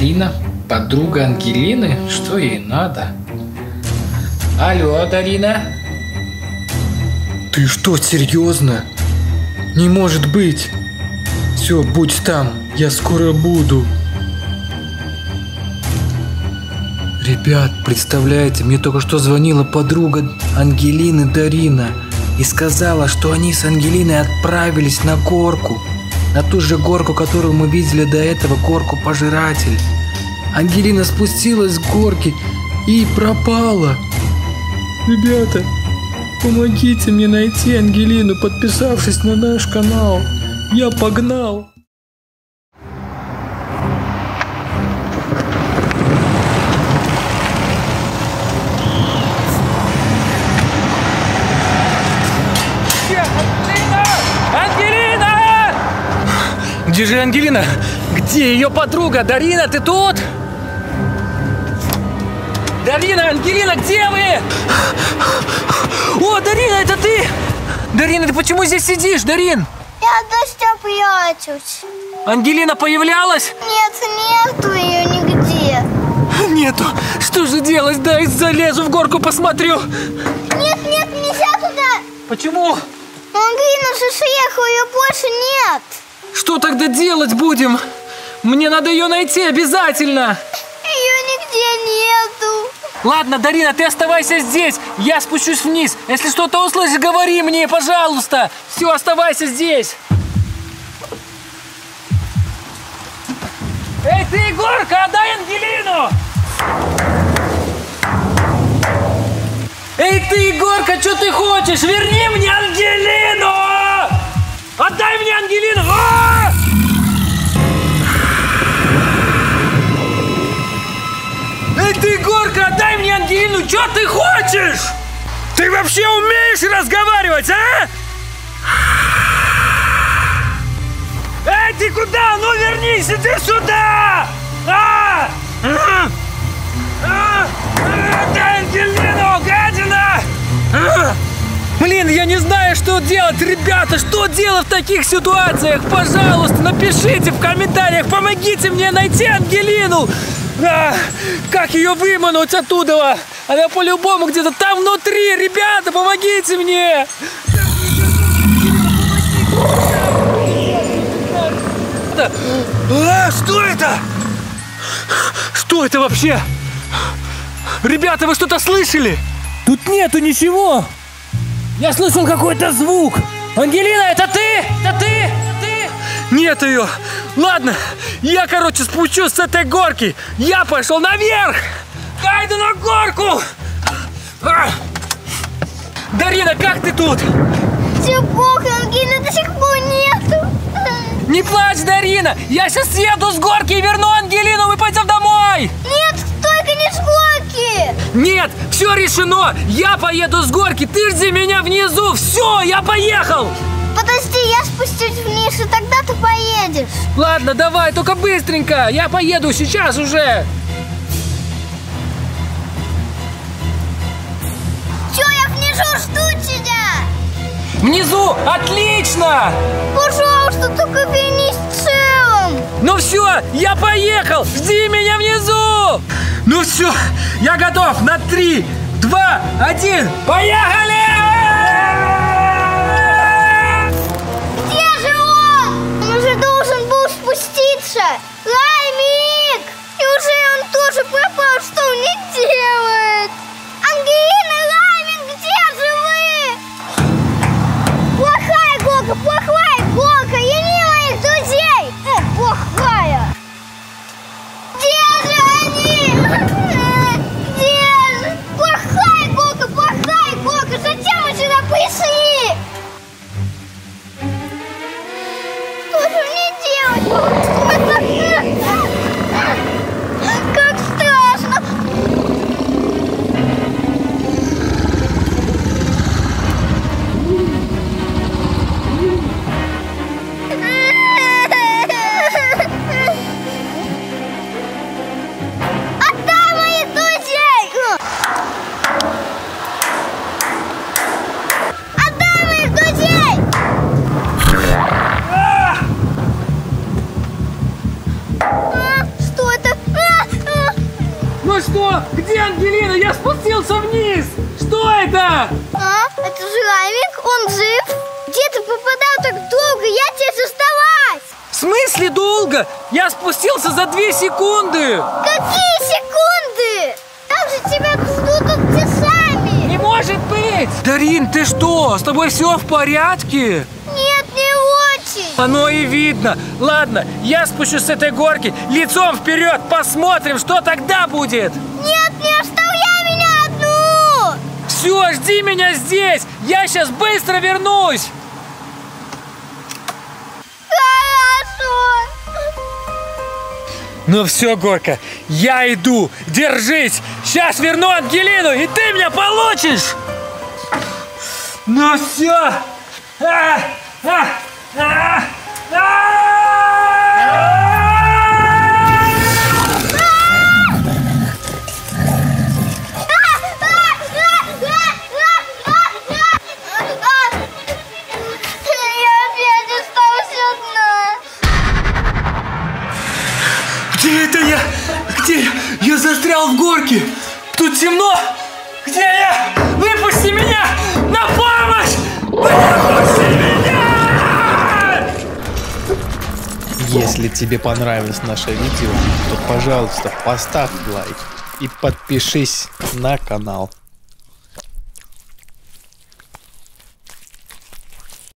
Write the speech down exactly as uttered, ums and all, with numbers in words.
Дарина, подруга Ангелины? Что ей надо? Алло, Дарина? Ты что, серьезно? Не может быть. Все, будь там, я скоро буду. Ребят, представляете, мне только что звонила подруга Ангелины, Дарина, и сказала, что они с Ангелиной отправились на горку. На ту же горку, которую мы видели до этого, горку Пожиратель. Ангелина спустилась с горки и пропала. Ребята, помогите мне найти Ангелину, подписавшись на наш канал. Я погнал. Где же Ангелина? Где ее подруга? Дарина, ты тут? Дарина, Ангелина, где вы? О, Дарина, это ты? Дарина, ты почему здесь сидишь, Дарин? Я от дождя прячусь. Ангелина появлялась? Нет, нету ее нигде. Нету. Что же делать? Дай залезу в горку, посмотрю. Нет, нет, нельзя туда. Почему? Ангелина же съехала, ее больше нет. Что тогда делать будем? Мне надо ее найти обязательно. Ее нигде нету. Ладно, Дарина, ты оставайся здесь. Я спущусь вниз. Если что-то услышишь, говори мне, пожалуйста. Все, оставайся здесь. Эй, ты, Егорка, отдай Ангелину! Эй, ты, Егорка, что ты хочешь? Верни мне Ангелину! Отдай мне Ангелину! А! Эй, ты, Егорка, отдай мне Ангелину! Что ты хочешь? Ты вообще умеешь разговаривать, а? Эй, ты куда? Ну вернись, иди сюда! А! А! А! Отдай Ангелину, гадина! А! Блин, я не знаю, что делать, ребята, что делать в таких ситуациях? Пожалуйста, напишите в комментариях, помогите мне найти Ангелину. А, как ее вымануть оттуда? Она по-любому где-то там внутри, ребята, помогите мне. А, что это? Что это вообще? Ребята, вы что-то слышали? Тут нету ничего. Я слышал какой-то звук. Ангелина, это ты? Это ты? Это ты? Нет ее. Ладно, я, короче, спущусь с этой горки. Я пошел наверх. Я иду на горку. А! Дарина, как ты тут? Все плохо, Ангелины до сих пор нету. Не плачь, Дарина. Я сейчас съеду с горки и верну Ангелину. Мы пойдем домой. Нет, только не с горки. Нет, все решено. Я поеду с горки. Ты жди меня внизу. Все, я поехал. Подожди, я спустюсь вниз, и тогда ты поедешь. Ладно, давай, только быстренько. Я поеду сейчас уже. Все, я внизу жду тебя. Внизу? Отлично! Пожалуйста, только вернись целым. Ну все, я поехал. Жди меня внизу. Ну все, я готов. На три, два, один. Поехали! Где же он? Он уже должен был спуститься. Лаймик! Неужели он тоже пропал? Что он не делает? Ангелина, Лаймик, где же вы? Плохая горка, плохая горка. Я не моих друзей. Э, плохая. Где же они? Где же? Плохая горка, плохая горка. Зачем мы сюда пришли? Что же мне делать? Как страшно! спустился вниз! Что это? А? Это же Рамик, он жив? Где ты попадал так долго? Я тебе оставалась! В смысле долго? Я спустился за две секунды! Какие секунды? Там же тебя ждут часами! Не может быть! Дарин, ты что? С тобой все в порядке? Нет, не очень! Оно и видно. Ладно, я спущусь с этой горки, лицом вперед, посмотрим, что тогда будет. Нет, не оставляй меня одну! Все, жди меня здесь, я сейчас быстро вернусь. Хорошо! Ну все, Горка, я иду, держись. Сейчас верну Ангелину, и ты меня получишь. Ну все. А, а, а, а! Где это я? Где? Я застрял в горке. Тут темно. Где я? Выпусти меня! На помощь! Выпусти меня! Если тебе понравилось наше видео, то, пожалуйста, поставь лайк и подпишись на канал.